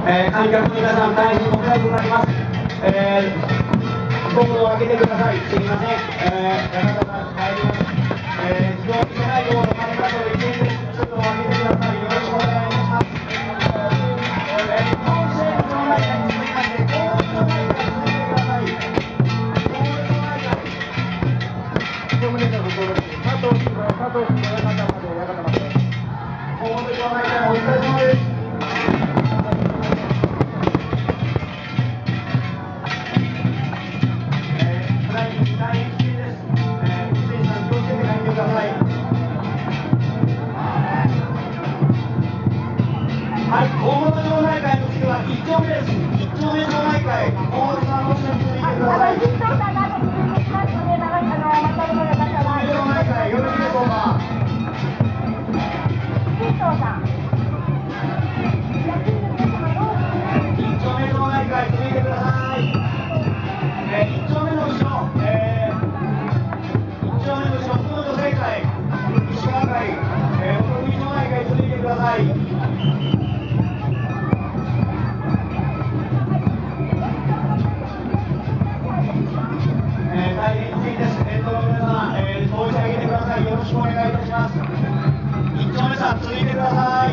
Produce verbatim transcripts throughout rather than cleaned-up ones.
えー、観客の皆さん、大変お世話となります。えー、コードを開けてください。すみません。えー、中田さん、帰ります。えー、自動車内容のカメラと一斉にちょっと開けてください。よろしくお願いします。えー、日本政府の中に続きまして、公務の中に続いてください。公務の中に。公務の中に佐藤氏の佐藤氏の親方まで親方まで。公務の中にお疲れ様です。はい、大物町内会の次は一丁目です。一丁目町内会、大森さんの後ろに続いてください。一丁目町内会、よろしいでしょうか。一丁目町内会、続いてください。えー、一丁目の後ろ、えー、一丁目の後ろ、福の女性会、石川会、えー、お得意町内会、続いてください。大変失礼です。えっと、皆さん、えー、同時上げてください。よろしくお願いいたします。一丁目さん、続いてください。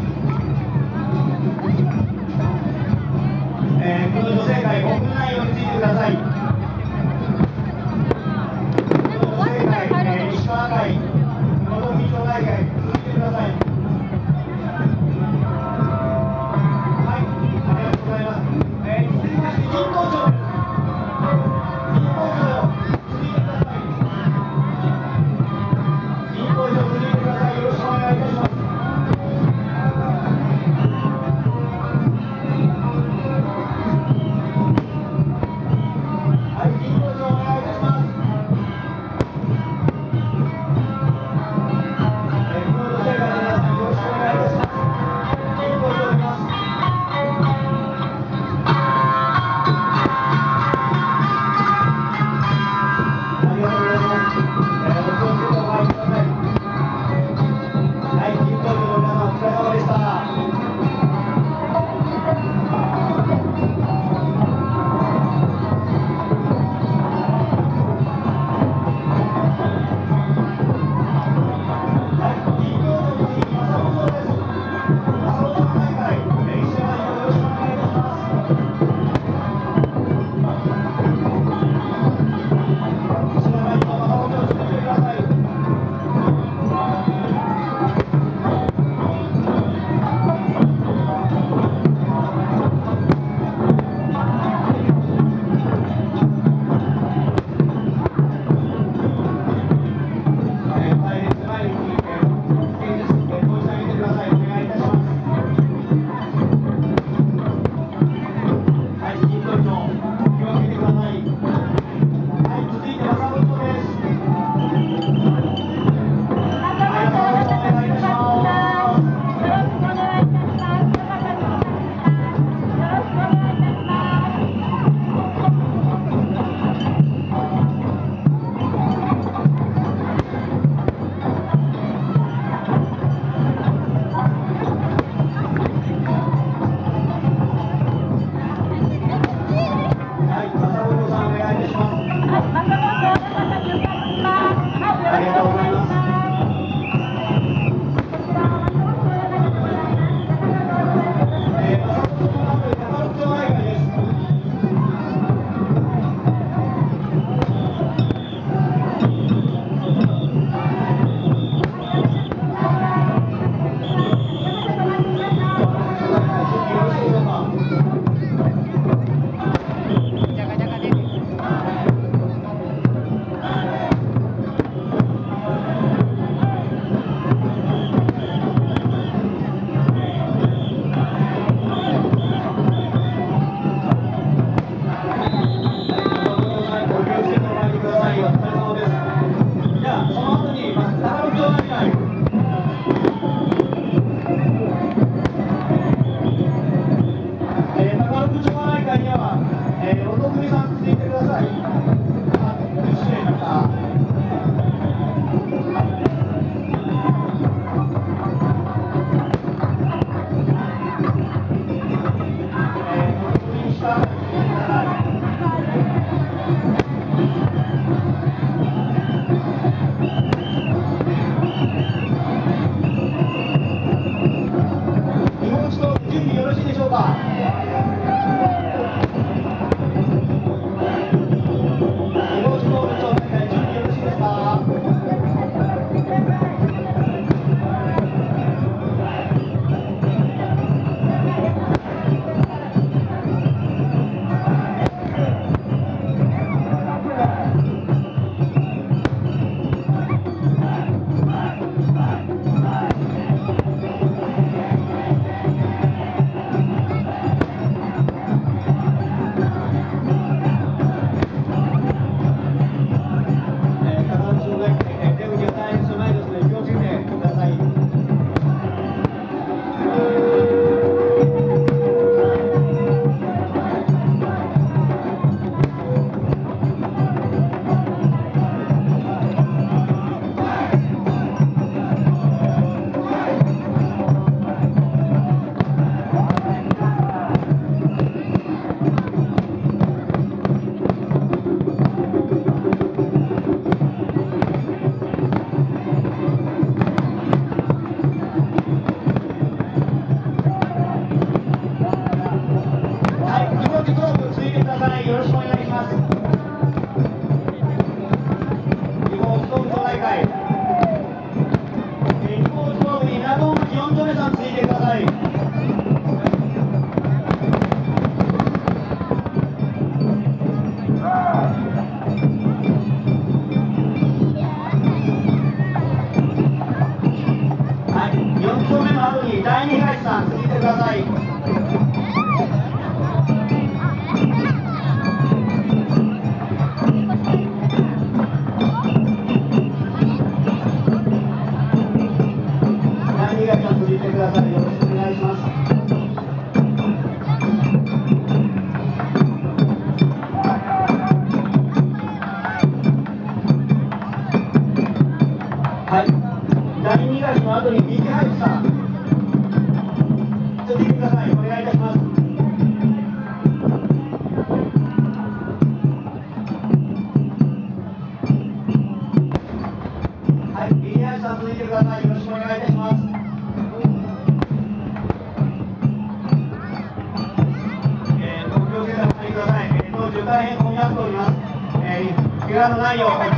えー、この女性会、ごふんないようについてください。この女性会、えー、石川会、のぞみ町内会、続いてください。はい、ありがとうございます。えー、続きまして、神保町です。 駄のないよう本当